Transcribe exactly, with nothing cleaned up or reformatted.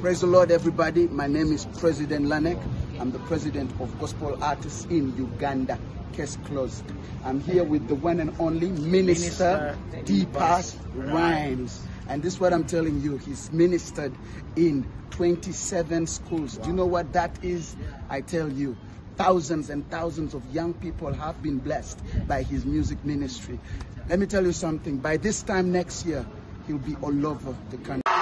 Praise the Lord, everybody. My name is President Lanek. I'm the president of Gospel Artists in Uganda. Case closed. I'm here with the one and only Minister, Minister Deepas Rhymes. And this is what I'm telling you. He's ministered in twenty-seven schools. Do you know what that is? I tell you, thousands and thousands of young people have been blessed by his music ministry. Let me tell you something. By this time next year, he'll be all over the country.